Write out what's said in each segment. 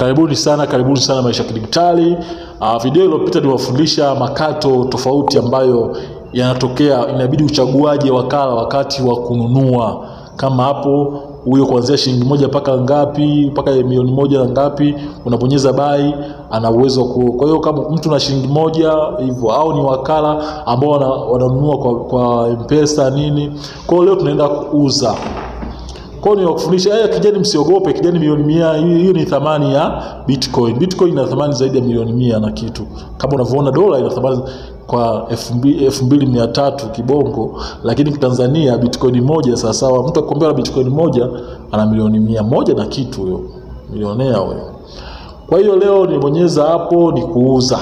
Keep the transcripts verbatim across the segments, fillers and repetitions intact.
Karibuni sana, karibuni sana Maisha ya Kidigitali. Uh, video iliyopita niwafundisha makato tofauti ambayo yanatokea, inabidi uchaguaje wakala wakati wa kununua. Kama hapo huyo kuanzia shilingi moja mpaka ngapi, mpaka milioni moja na ngapi, unabonyeza buy, ana uwezo ku. Kwa hiyo kama mtu na shilingi moja hivyo, au ni wakala ambao wananunua kwa kwa M-Pesa nini. Kwa hiyo leo tunaenda kuuza. Kwa hiyo nikufundisha haya kijani, msiogope, kijani milioni mia, hiyo ni thamani ya Bitcoin. Bitcoin ina thamani zaidi ya milioni mia na kitu. Kama unavyoona dola ina thamani kwa elfu mbili mia tatu kibongo, lakini kwa Tanzania Bitcoin moja sawa sawa, mtu akikwambia Bitcoin moja ana milioni mia moja na kitu, huyo milionea huyo. Kwa hiyo leo nibonyeza hapo ni kuuza.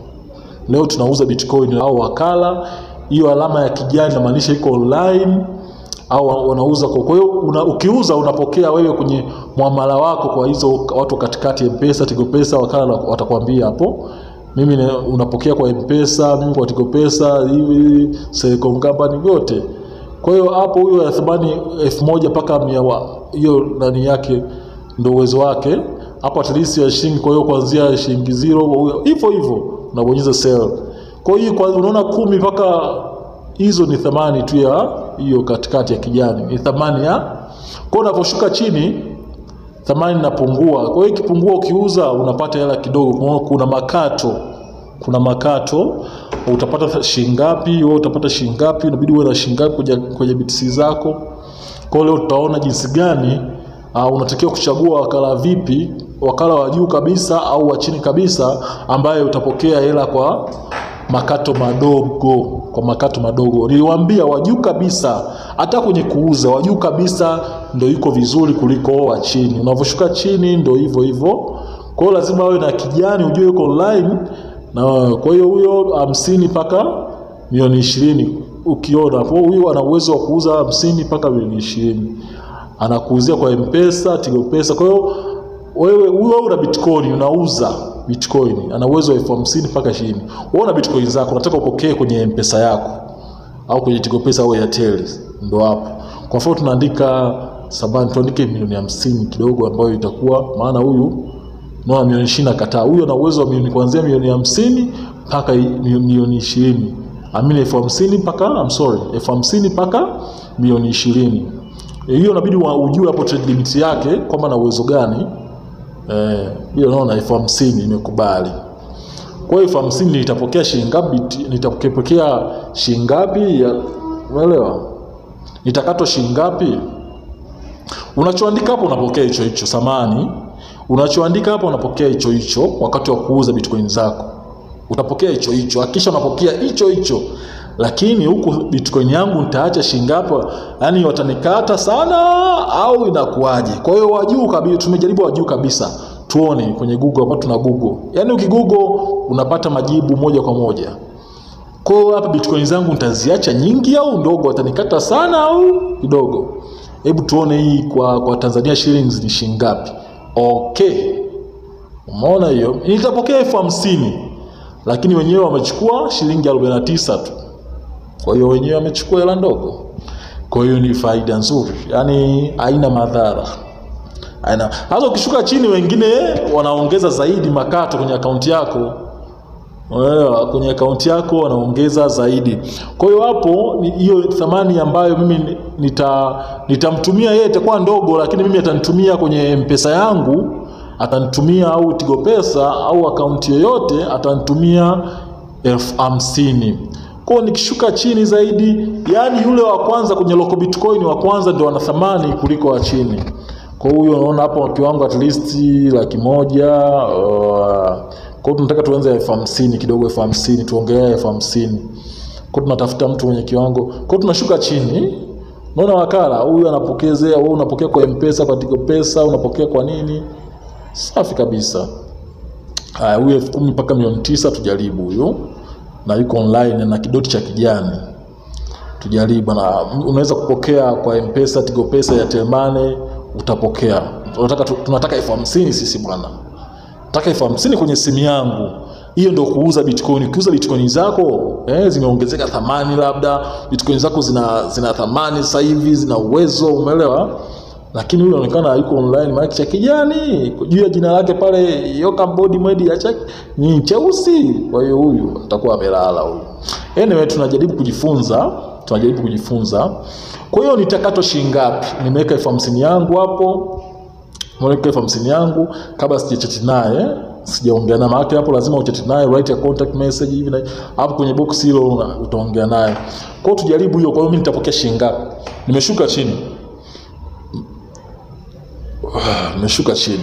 Leo tunauza Bitcoin au wakala. Hiyo alama ya kijani inamaanisha iko online au wanauza kwa. Kwa hiyo una, ukiuza unapokea wewe kwenye muamala wako kwa hizo watu katikati, M-Pesa, Tigo Pesa, wakala watakwambia hapo mimi ne, unapokea kwa M-Pesa, mimi kwa Tigo Pesa, hivi Selcom company vyote. Kwa hiyo hapo huyo ya thamani elfu moja mpaka mia, hiyo ndani yake ndio uwezo wake. Hapo at least ya shilingi, kwa hiyo kuanzia shilingi zero hivyo hivyo unabonyeza sell. Kwa hiyo kwa unaona kumi mpaka hizo ni thamani tu ya hiyo katikati ya kijani, ni thamani ya. Kwa unaposhuka chini thamani inapungua. Kwa hiyo ikipungua ukiuza unapata hela kidogo. Kuna makato, kuna makato, utapata shilingi ngapi, wewe utapata shilingi ngapi, inabidi uwe na shilingi ngapi kwenye kwenye B T C zako. Kwa hiyo leo tutaona jinsi gani uh, unatakiwa kuchagua wakala vipi, wakala wa juu kabisa au wa chini kabisa ambaye utapokea hela kwa makato madogo, kwa makato madogo. Niliwaambia wa juu kabisa, hata kwenye kuuza wa juu kabisa ndio yuko vizuri kuliko wa chini. Unavyoshuka chini ndio hivyo hivyo. Kwa hiyo lazima wewe na kijani ujue yuko online. Na kwa hiyo huyo hamsini mpaka milioni ishirini, ukiona hapo huyo ana uwezo wa kuuza hamsini mpaka milioni ishirini. Anakuuzia kwa M-Pesa, Tigo Pesa. Kwa hiyo wewe huyo una Bitcoin unauza Bitcoin, ana uwezo wa elfu hamsini mpaka ishirini. Wewe una Bitcoin zako unataka upokee kwenye M-Pesa yako au kwenye Tigo Pesa au Airtel, ndio hapo. Kwa mfano tunaandika sabani, tuandike milioni hamsini kidogo ambayo itakuwa, maana huyu no milioni ishirini kataa. Huyo ana uwezo wa milioni kuanzia milioni hamsini mpaka milioni ishirini. Amini elfu hamsini mpaka I'm sorry, elfu hamsini mpaka milioni ishirini. Hiyo inabidi ujue hapo trade limit yake kwamba na uwezo gani. Eh, hiyo naona elfu hamsini imekubali. Kwa hiyo elfu hamsini nitapokea shilingi ngapi? Nitapokea shilingi ngapi? Umeelewa? Nitakatwa shilingi ngapi? Unachoandika hapo unapokea hicho hicho samani. Unachoandika hapo unapokea hicho hicho wakati wa kuuza Bitcoin zako. Utapokea hicho hicho. Hakisha unapokea hicho hicho. Lakini huku Bitcoin yangu nitaacha shilingi ngapi? Yaani watanikata sana au inakuaje? Kwa hiyo wajuu kabisa, tumejaribu wajuu kabisa. Tuone kwenye Google, hapa tuna Google. Yaani ukigoogle unapata majibu moja kwa moja. Kwa hiyo hapa Bitcoin zangu nitaziacha nyingi au ndogo, watanikata sana au kidogo? Hebu tuone hii kwa kwa Tanzania shillings ni shilingi ngapi. Okay. Umeona hiyo? Nitapokea elfu hamsini. Lakini wenyewe wamechukua shilingi arobaini na tisa tu. Kwa hiyo wenyewe wamechukua hela ndogo. Kwa hiyo ni faida nzuri. Yaani haina madhara. Haina. Hata ukishuka chini wengine wanaongeza zaidi makato kwenye akaunti yako. Wewe kwenye akaunti yako wanaongeza zaidi. Kwa hiyo hapo hiyo thamani ambayo mimi nita nitamtumia yeye itakuwa ndogo, lakini mimi atanitumia kwenye M-Pesa yangu, atanitumia au Tigo Pesa au akaunti yoyote atanitumia elfu hamsini. Kwa nikishuka chini zaidi, yani yule wa kwanza kwenye local Bitcoin wa kwanza ndio ana thamani kuliko wa chini. Kwa hiyo unaona hapo kiwango at least laki moja. Uh, kwa hiyo tunataka tuanze elfu hamsini kidogo, elfu hamsini tuongelee elfu hamsini. Kwa hiyo tunatafuta mtu mwenye kiwango. Kwa hiyo tunashuka chini. Unaona wakala huyu anapokezea, wewe unapokea kwa M-Pesa, kwa Tigo Pesa, unapokea kwa nini? Safi kabisa. Haya, huyu elfu kumi mpaka milioni tisa tujaribu huyo. Na yuko online na kidoti cha kijani. Tujaribu, na unaweza kupokea kwa M-Pesa, Tigo Pesa, Airtel Money, utapokea. Tunataka tunataka elfu hamsini sisi bwana. Nataka elfu hamsini kwenye simu yangu. Hiyo ndio kuuza Bitcoin. Ukiuza Bitcoin zako eh zimeongezeka thamani, labda Bitcoin zako zina zina thamani sasa hivi, zina uwezo, umeelewa? lakini yule anaonekana hayuko online, maana cha kijani juu ya jina lake pale Yoka Body Media cha ni cheusi. Kwa hiyo huyu atakuwa amelala huyu. Anyway, tunajaribu kujifunza, tunajaribu kujifunza. Kwa hiyo nitakatwa shilingi ngapi? Nimeweka elfu hamsini yangu hapo. Nimeweka elfu hamsini yangu kabla sijachati naye, sijaongea naye. Maana hapo lazima uchati naye, write a contact message hivi na hapo kwenye box hilo utaongea naye. Kwa hiyo tujaribu hiyo. Kwa hiyo mimi nitapokea shilingi ngapi? Nimeshuka chini. Nimeshuka chini.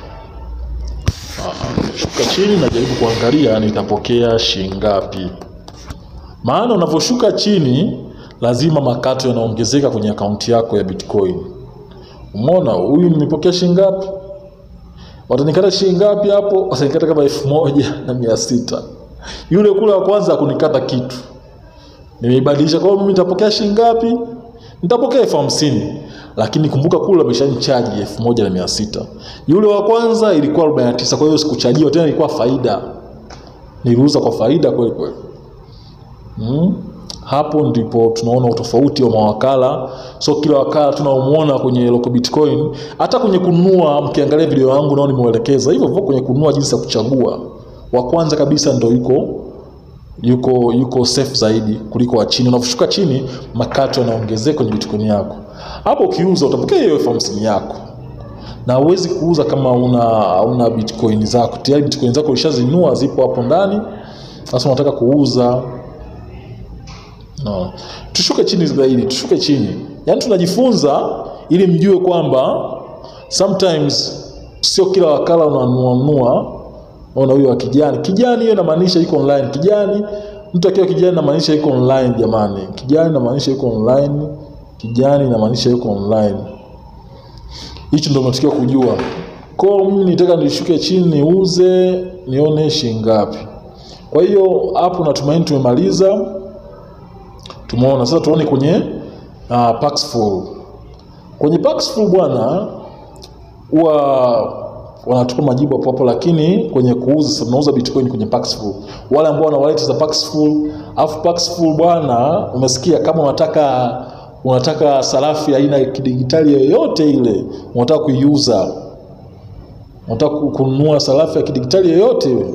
Ah, nimeshuka chini na jaribu kuangalia nitapokea shilingi ngapi. Maana unaposhuka chini lazima makato yanaongezeka kwenye akaunti yako ya Bitcoin. Umeona huyu nimepokea shilingi ngapi? Watanikata shilingi ngapi hapo? Watanikata kama elfu moja na mia sita. Yule kule wa kwanza kunikata kitu. Nimeibadilisha, kwa hiyo mimi nitapokea shilingi ngapi? Nitapokea elfu hamsini. Lakini kumbuka kule ameshanichaji elfu moja na mia sita. Yule wa kwanza ilikuwa arobaini na tisa, kwa hiyo sikuchajiwa tena, ilikuwa faida. Niliuza kwa faida kweli kweli. Hmm? Hapo ndipo tunaona utofauti wa mawakala. So kila wakala tunaomuona kwenye Local Bitcoin, hata kwenye kununua, mkiangalia video yangu nao nimewaelekeza hivyo hivyo kwenye kununua jinsi ya kuchagua. Wa kwanza kabisa ndio yuko yuko yuko safe zaidi kuliko wa chini. Unaposhuka chini makato yanaongezeka kwenye Bitcoin yako. Hapo ukiuza utapokea hiyo elfu hamsini yako. Na huwezi kuuza kama una una Bitcoin zako. Tayari Bitcoin zako ulishazinunua, zipo hapo ndani. Sasa unataka kuuza. No. Tushuke chini zaidi, tushuke chini. Yaani tunajifunza ili mjue kwamba sometimes sio kila wakala unanunua. Ona huyo wa kijani. Kijani hiyo inamaanisha yuko online. Kijani, mtu akiwa kijani inamaanisha yuko online jamani. Kijani inamaanisha yuko online. Kijani inamaanisha yuko online. Hicho ndio tunatakiwa kujua. Kwa mimi nitaka nishuke chini niuze nione shilingi ngapi. Kwa hiyo hapo natumaini tumemaliza. Tumeona sasa tuone kwenye uh, Paxful. Kwenye Paxful bwana huwa wanatupa majibu hapo hapo, lakini kwenye kuuza sasa tunauza Bitcoin kwenye Paxful. Wale ambao wana wallet za Paxful, afu Paxful bwana umesikia, kama unataka unataka sarafu ya aina ya kidigitali yoyote ile, unataka kuiuza, unataka kununua sarafu ya kidigitali yoyote ile,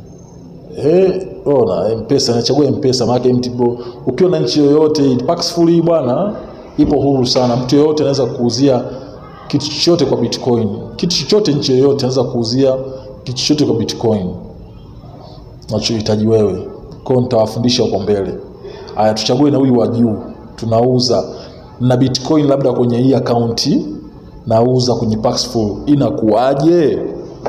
eh ona M-Pesa, nachagua M-Pesa maana M-Tibo. Ukiwa na nchi yoyote, Paxful hii bwana ipo huru sana. Mtu yoyote anaweza kuuzia kitu chochote kwa Bitcoin. Kitu chochote nchi yoyote anaweza kuuzia kitu chochote kwa Bitcoin unachohitaji wewe. Kwa hiyo nitawafundisha huko mbele. Haya, tuchague na huyu wa juu. Tunauza na Bitcoin labda kwenye hii account, nauza kwenye Paxful, inakuaje?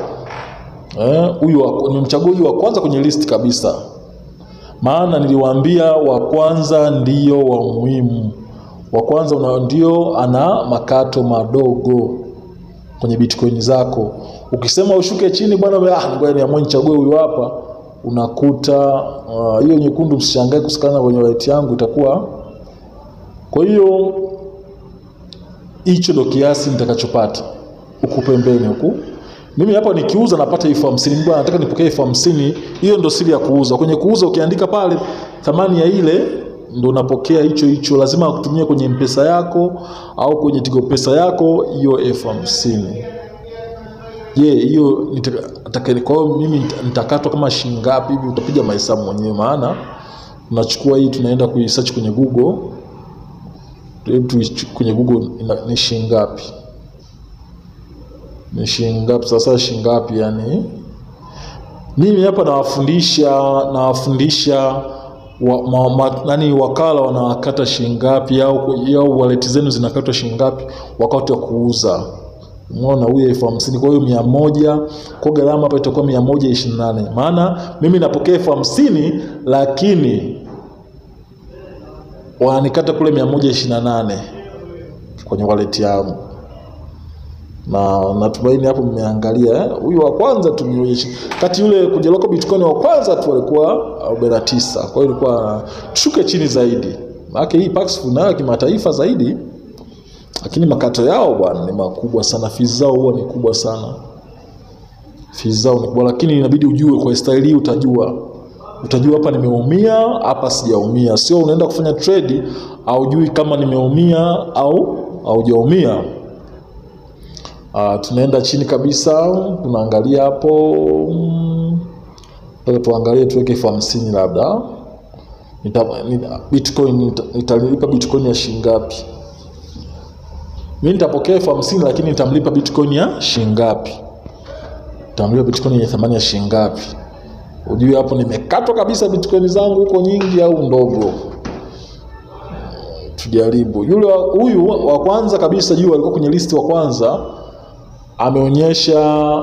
Eh, huyu nimemchagua huyu wa kwanza kwenye list kabisa. Maana niliwaambia wa kwanza ndio wa muhimu. Wa kwanza una ndio ana makato madogo kwenye Bitcoin zako. Ukisema ushuke chini bwana, ah ngoja niamue nichague huyu hapa, unakuta hiyo uh, nyekundu msishangae kusikana kwenye wallet yangu itakuwa. Kwa hiyo hicho ndo kiasi nitakachopata huku pembeni huku. Mimi hapa nikiuza napata elfu hamsini. Bwana nataka nipokee elfu hamsini. Hiyo ndo siri ya kuuza. Kwenye kuuza ukiandika pale thamani ya ile ndo unapokea hicho hicho. Lazima kutumia kwenye M-Pesa yako au kwenye Tigo Pesa yako hiyo elfu hamsini. Je, hiyo nitaka kwa hiyo mimi nitakatwa kama shilingi ngapi hivi? Utapiga mahesabu mwenyewe, maana tunachukua hii tunaenda kuisearch kwenye Google. Hebu kwenye Google ni shilingi ngapi? Ni shilingi ngapi sasa? Shilingi ngapi yani? Mimi hapa nawafundisha nawafundisha wa, ma, ma, nani wakala wanakata shilingi ngapi au au wallet zenu zinakatwa shilingi ngapi wakati wa kuuza. Umeona huyu elfu hamsini, kwa hiyo mia moja, kwa gharama hapa itakuwa mia moja ishirini na nane. Maana mimi napokea elfu hamsini lakini wananikata kule mia moja ishirini na nane kwenye wallet yangu. Na natumaini hapo mmeangalia huyu eh? Wa kwanza tumeonyesha kati yule kuja Local Bitcoin wa kwanza tu alikuwa arobaini na tisa. Kwa hiyo ilikuwa tushuke chini zaidi. Maana hii Paxful nayo kimataifa zaidi. Lakini makato yao bwana ni makubwa sana, fees zao huwa ni kubwa sana. Fees zao ni kubwa, lakini inabidi ujue kwa style hii utajua. Utajua hapa nimeumia, hapa sijaumia. Sio unaenda kufanya trade au hujui kama nimeumia au haujaumia. Uh, tunaenda chini kabisa, tunaangalia hapo. Ndio tuangalie tuweke elfu hamsini labda. Nita, nita Bitcoin nitalipa Bitcoin ya shilingi ngapi? Mimi nitapokea elfu hamsini lakini nitamlipa Bitcoin ya shilingi ngapi? Nitamlipa Bitcoin ya thamani ya shilingi ngapi? Ujue hapo nimekatwa kabisa Bitcoin zangu huko nyingi au ndogo. Tujaribu. Yule huyu wa kwanza kabisa juu alikuwa kwenye listi wa kwanza, ameonyesha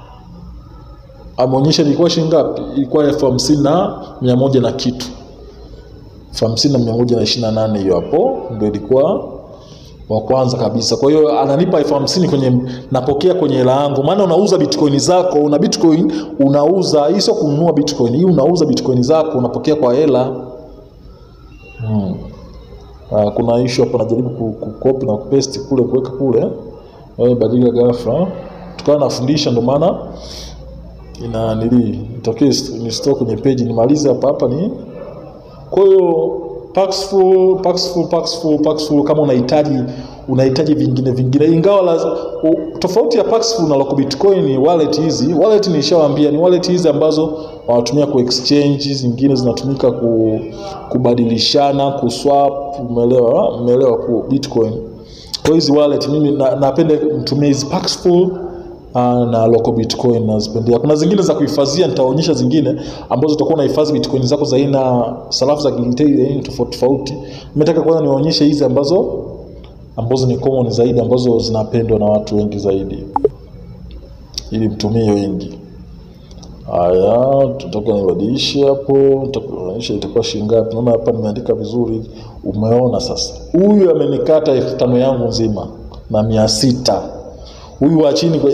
ameonyesha ilikuwa shilingi ngapi? Ilikuwa elfu hamsini na mia moja na kitu. elfu hamsini na mia moja na ishirini na nane hiyo hapo ndio ilikuwa wa kwanza kabisa. Kwa hiyo ananipa elfu hamsini kwenye napokea kwenye hela yangu. Maana unauza Bitcoin zako, una Bitcoin unauza, hii sio kununua Bitcoin. Hii unauza Bitcoin zako unapokea kwa hela. Hmm. Uh, kuna issue hapo najaribu kucopy na kupaste kule kuweka kule. Wewe badilika ghafla. Tukawa nafundisha ndio maana ina nili itokee ni store kwenye page nimalize hapa hapa ni. Kwa hiyo Paxful, Paxful, Paxful, Paxful kama unahitaji unahitaji vingine vingine, ingawa la, u, tofauti ya Paxful na Local Bitcoin wallet hizi, wallet nishawaambia ni wallet hizi ambazo wanatumia ku exchange, zingine zinatumika ku, kubadilishana, kuswap, umeelewa? Umeelewa ku Bitcoin. Kwa hizi wallet mimi na, napenda mtumie hizi Paxful Uh, na Local Bitcoin nazipendea. Kuna zingine za kuhifadhia, nitaonyesha zingine ambazo utakuwa unahifadhi Bitcoin zako za aina sarafu za kidijitali tofauti tofauti. Nimetaka kwanza niwaonyeshe hizi ambazo ambazo ni common zaidi, ambazo zinapendwa na watu wengi zaidi, ili mtumie wengi. Haya, tutatoka nibadilishe hapo, nitakuonyesha itakuwa shilingi ngapi. Naona hapa nimeandika vizuri. Umeona sasa? Huyu amenikata elfu tano yangu nzima na mia sita. Huyu wa chini kwa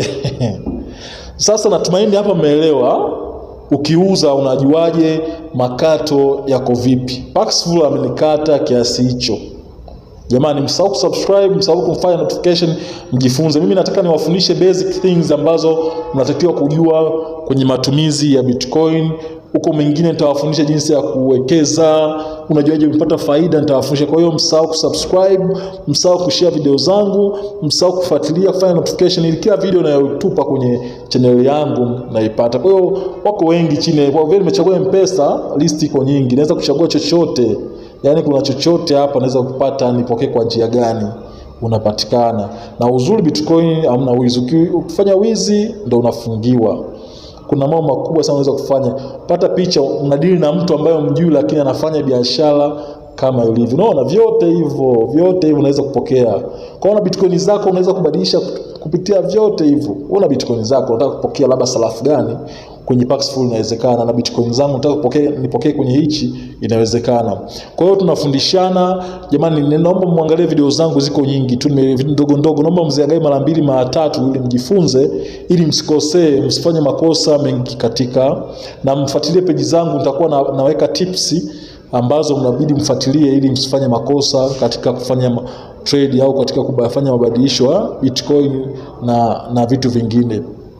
sasa natumaini hapa mmeelewa. Ukiuza unajuaje makato yako vipi? Paxful amenikata kiasi hicho. Jamani, msahau kusubscribe, msahau kumfanya notification, mjifunze. Mimi nataka niwafundishe basic things ambazo mnatakiwa kujua kwenye matumizi ya Bitcoin. Huko mengine nitawafundisha jinsi ya kuwekeza, unajuaje kupata faida, nitawafundisha. Kwa hiyo msahau kusubscribe, msahau kushare video zangu, msahau kufuatilia, kufanya notification ili kila video ninayotupa kwenye channel yangu naipata. Kwa hiyo wako wengi chini. Kwa vile nimechagua M-Pesa, list iko nyingi. Naweza kuchagua chochote. Yaani kuna chochote hapa naweza kupata, nipokee kwa njia gani unapatikana. Na uzuri Bitcoin hamna wizi. Ukifanya wizi ndio unafungiwa. Kuna mambo makubwa sana unaweza kufanya. Pata picha, unadili na mtu ambaye umjui lakini anafanya biashara kama ilivyo. Unaona vyote hivyo, vyote hivyo unaweza kupokea. Kwa hiyo Bitcoin zako unaweza kubadilisha kupitia vyote hivyo. Una Bitcoin zako unataka kupokea labda sarafu gani kwenye Paxful, inawezekana. Na Bitcoin zangu nataka kupokea nipokee kwenye hichi, inawezekana. Kwa hiyo tunafundishana. Jamani, naomba muangalie video zangu, ziko nyingi tu, ndogo ndogo. Naomba mziangalie mara mbili mara tatu ili mjifunze, ili msikosee, msifanye makosa mengi katika, na mfuatilie page zangu. Nitakuwa na, naweka tips ambazo mnabidi mfuatilie ili msifanye makosa katika kufanya trade au katika kufanya mabadilisho ya Bitcoin na na vitu vingine.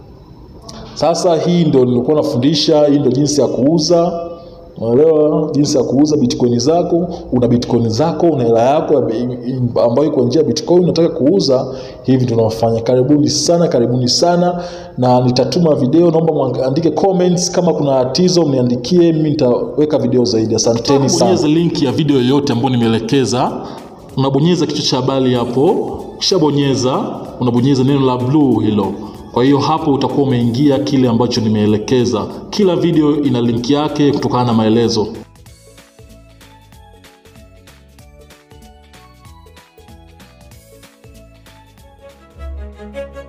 Sasa hii ndio nilikuwa nafundisha, hii ndio jinsi ya kuuza. Unaelewa jinsi ya kuuza Bitcoin zako. Una Bitcoin zako, una hela yako ambayo iko nje ya Bitcoin unataka kuuza, hivi tunafanya. Karibuni sana, karibuni sana, na nitatuma video. Naomba muandike comments kama kuna tatizo, mniandikie, mimi nitaweka video zaidi. Asanteni sana. Bonyeza link ya video yoyote ambayo nimeelekeza. Unabonyeza kichwa cha habari hapo. Kisha bonyeza, unabonyeza neno la blue hilo. Kwa hiyo hapo utakuwa umeingia kile ambacho nimeelekeza. Kila video ina link yake kutokana na maelezo. Thank you.